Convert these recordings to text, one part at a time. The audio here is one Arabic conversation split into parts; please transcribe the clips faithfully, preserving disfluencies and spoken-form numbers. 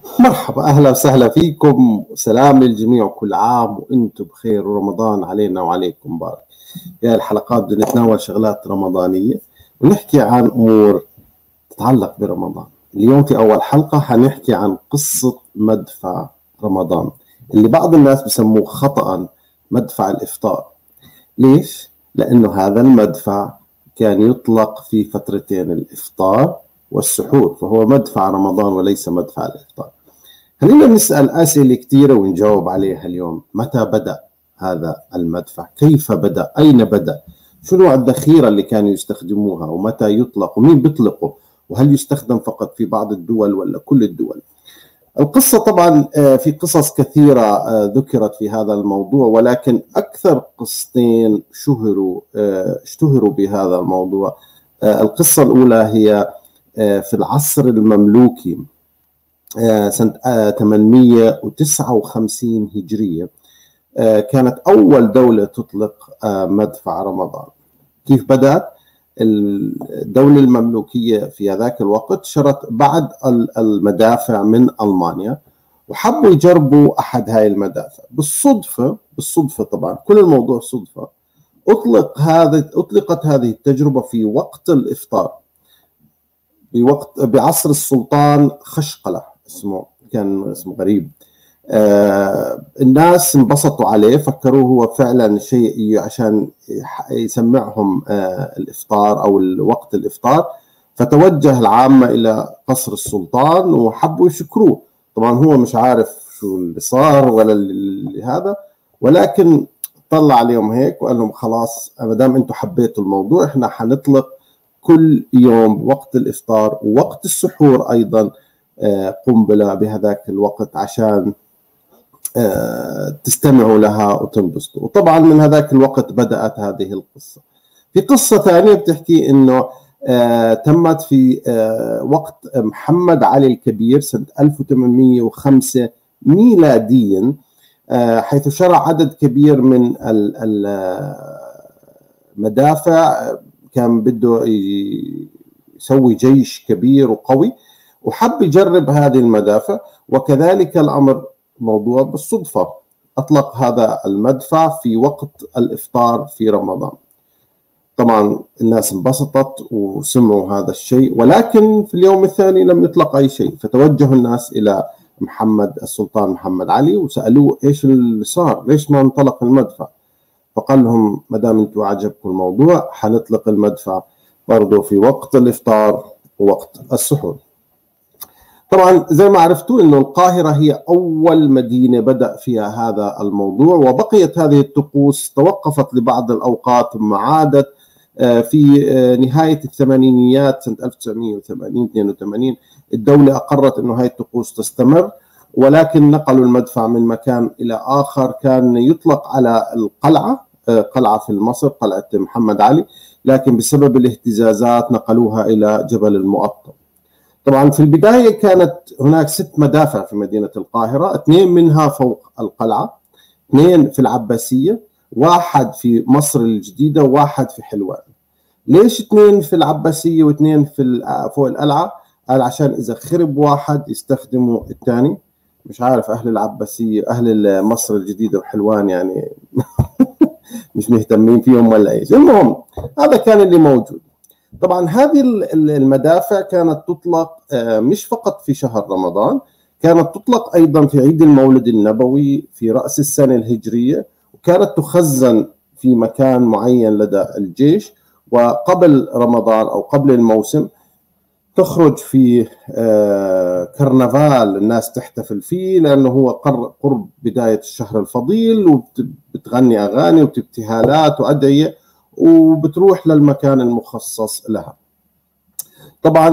مرحبا، أهلا وسهلا فيكم. سلام للجميع، كل عام وأنتم بخير ورمضان علينا وعليكم مبارك. في الحلقات بدنا نتناول شغلات رمضانية ونحكي عن أمور تتعلق برمضان. اليوم في أول حلقة حنحكي عن قصة مدفع رمضان اللي بعض الناس بسموه خطأ مدفع الإفطار. ليش؟ لأنه هذا المدفع كان يطلق في فترتين، الإفطار والسحور، فهو مدفع رمضان وليس مدفع الإفطار. خلينا نسأل أسئلة كثيرة ونجاوب عليها اليوم. متى بدأ هذا المدفع؟ كيف بدأ؟ أين بدأ؟ شو نوع الذخيرة اللي كانوا يستخدموها؟ ومتى يطلق؟ ومين بيطلقه؟ وهل يستخدم فقط في بعض الدول ولا كل الدول؟ القصة طبعا في قصص كثيرة ذكرت في هذا الموضوع، ولكن أكثر قصتين شهروا اشتهروا بهذا الموضوع. القصة الأولى هي في العصر المملوكي سنة ثمانمئة وتسعة وخمسين هجرية، كانت أول دولة تطلق مدفع رمضان. كيف بدأت؟ الدولة المملوكية في ذاك الوقت شرت بعض المدافع من ألمانيا وحبوا يجربوا أحد هاي المدافع. بالصدفة بالصدفة طبعا كل الموضوع صدفة، أطلق هذا أطلقت هذه التجربة في وقت الإفطار، بوقت بعصر السلطان خشقلة، اسمه كان اسمه غريب. آه الناس انبسطوا عليه، فكروه هو فعلا شيء عشان يسمعهم آه الإفطار أو وقت الإفطار، فتوجه العامة إلى قصر السلطان وحبوا يشكروه. طبعا هو مش عارف شو اللي صار ولا اللي هذا، ولكن طلع عليهم هيك وقال لهم خلاص ما دام انتم حبيتوا الموضوع، احنا حنطلق كل يوم وقت الإفطار ووقت السحور أيضا قنبلة بهذاك الوقت عشان تستمعوا لها وتنبسطوا. وطبعا من هذاك الوقت بدأت هذه القصة. في قصة ثانية بتحكي إنه تمت في وقت محمد علي الكبير سنة ألف وثمانمئة وخمسة ميلاديا، حيث شرع عدد كبير من المدافع. كان بده يسوي جيش كبير وقوي وحب يجرب هذه المدافع، وكذلك الأمر موضوع بالصدفة، أطلق هذا المدفع في وقت الإفطار في رمضان. طبعا الناس انبسطت وسمعوا هذا الشيء، ولكن في اليوم الثاني لم يطلق أي شيء، فتوجه الناس إلى محمد السلطان محمد علي وسألوه إيش اللي صار؟ ليش ما انطلق المدفع؟ فقال لهم ما دام انتم عجبكم الموضوع حنطلق المدفع برضه في وقت الإفطار ووقت السحور. طبعا زي ما عرفتوا انه القاهرة هي أول مدينة بدأ فيها هذا الموضوع، وبقيت هذه الطقوس توقفت لبعض الأوقات ثم عادت في نهاية الثمانينيات سنة ألف وتسعمئة وثمانين اثنين وثمانين. الدولة أقرت انه هاي الطقوس تستمر، ولكن نقلوا المدفع من مكان إلى آخر. كان يطلق على القلعة، قلعة في مصر، قلعة محمد علي، لكن بسبب الاهتزازات نقلوها إلى جبل المقطم. طبعا في البداية كانت هناك ست مدافع في مدينة القاهرة، اثنين منها فوق القلعة، اثنين في العباسية، واحد في مصر الجديدة، وواحد في حلوان. ليش اثنين في العباسية واثنين في فوق القلعة؟ قال عشان إذا خرب واحد يستخدموا الثاني. مش عارف أهل العباسية أهل مصر الجديدة وحلوان يعني مش مهتمين فيهم ولا إيش. المهم هذا كان اللي موجود. طبعا هذه المدافع كانت تطلق مش فقط في شهر رمضان، كانت تطلق أيضا في عيد المولد النبوي في رأس السنة الهجرية، وكانت تخزن في مكان معين لدى الجيش، وقبل رمضان أو قبل الموسم تخرج في كرنفال الناس تحتفل فيه، لأنه هو قرب بداية الشهر الفضيل، وبتغني أغاني وبتبتهالات وأدعية وبتروح للمكان المخصص لها. طبعا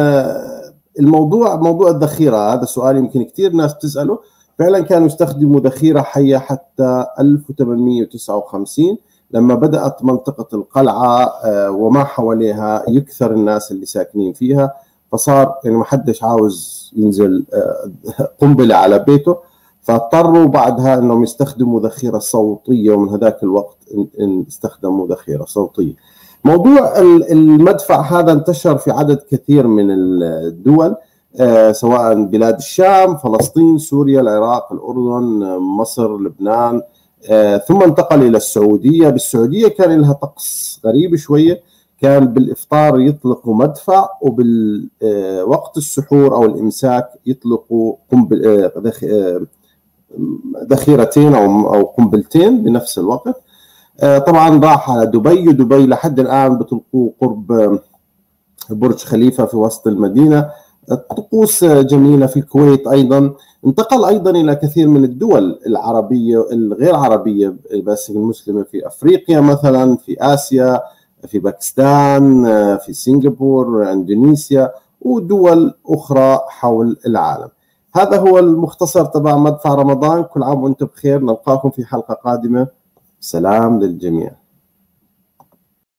الموضوع موضوع الذخيرة، هذا سؤال يمكن كثير ناس تسأله. فعلا كانوا يستخدموا ذخيرة حية حتى ألف وثمانمئة وتسعة وخمسين لما بدأت منطقة القلعة وما حواليها يكثر الناس اللي ساكنين فيها، فصار يعني ما حدش عاوز ينزل قنبلة على بيته، فاضطروا بعدها انهم يستخدموا ذخيرة صوتية، ومن هذاك الوقت إن استخدموا ذخيرة صوتية. موضوع المدفع هذا انتشر في عدد كثير من الدول، سواء بلاد الشام، فلسطين، سوريا، العراق، الأردن، مصر، لبنان، ثم انتقل إلى السعودية. بالسعودية كان لها طقس غريب شوية، كان بالإفطار يطلقوا مدفع، وبالوقت السحور أو الإمساك يطلقوا ذخيرتين أو قنبلتين بنفس الوقت. طبعا راح على دبي، ودبي لحد الآن بتلقوا قرب برج خليفة في وسط المدينة. طقوس جميلة. في الكويت أيضا. انتقل أيضا إلى كثير من الدول العربية الغير عربية بس المسلمة، في أفريقيا مثلا، في آسيا، في باكستان، في سنغافورة، إندونيسيا، ودول أخرى حول العالم. هذا هو المختصر تبع مدفع رمضان. كل عام وأنتم بخير. نلقاكم في حلقة قادمة. سلام للجميع.